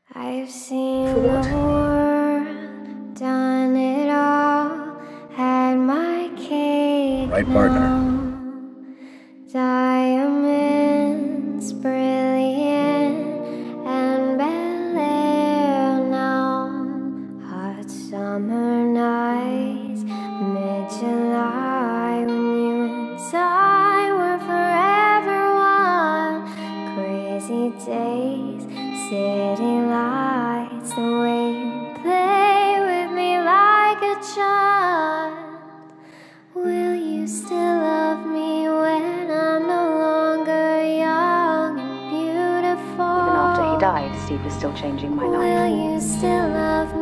I've seen For what? the world, done it all, had my cake Right partner. now. Diamonds, brilliant, and Bel Air now. Hot summer nights, mid-July, when you and I were forever one. Crazy days, city lights, the way you play with me like a child. Will you still love me when I'm no longer young and beautiful? Even after he died, Steve was still changing my life. Will you still love me?